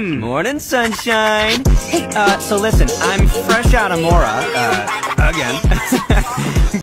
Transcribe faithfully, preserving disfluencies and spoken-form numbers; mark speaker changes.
Speaker 1: Morning, sunshine. Hey, uh, so listen, I'm fresh out of Mora, uh, again.